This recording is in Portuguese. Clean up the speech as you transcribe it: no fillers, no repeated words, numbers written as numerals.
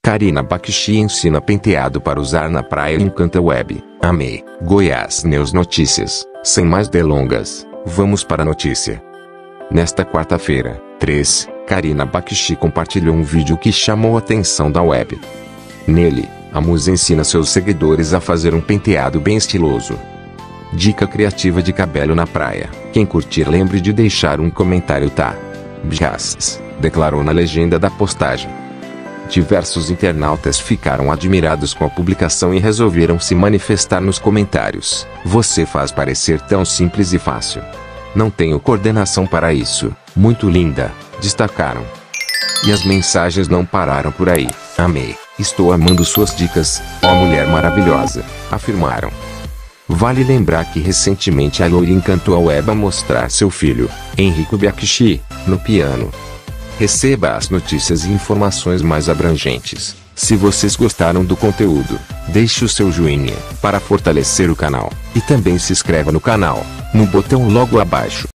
Karina Bakshi ensina penteado para usar na praia e encanta web. Amei. Goiás News Notícias. Sem mais delongas, vamos para a notícia. Nesta quarta-feira, 3, Karina Bakshi compartilhou um vídeo que chamou a atenção da web. Nele, a musa ensina seus seguidores a fazer um penteado bem estiloso. Dica criativa de cabelo na praia. Quem curtir lembre de deixar um comentário, tá? Bjasses, declarou na legenda da postagem. Diversos internautas ficaram admirados com a publicação e resolveram se manifestar nos comentários. Você faz parecer tão simples e fácil. Não tenho coordenação para isso. Muito linda, destacaram. E as mensagens não pararam por aí. Amei. Estou amando suas dicas, ó mulher maravilhosa, afirmaram. Vale lembrar que recentemente a loira encantou a web a mostrar seu filho, Henrico Bakshi, no piano. Receba as notícias e informações mais abrangentes. Se vocês gostaram do conteúdo, deixe o seu joinha para fortalecer o canal. E também se inscreva no canal, no botão logo abaixo.